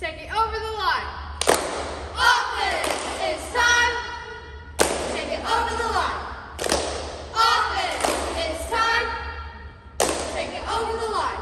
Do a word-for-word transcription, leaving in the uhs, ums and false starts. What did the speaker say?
Take it over the line. Offense, it's time. Take it over the line. Offense, it's time. Take it over the line.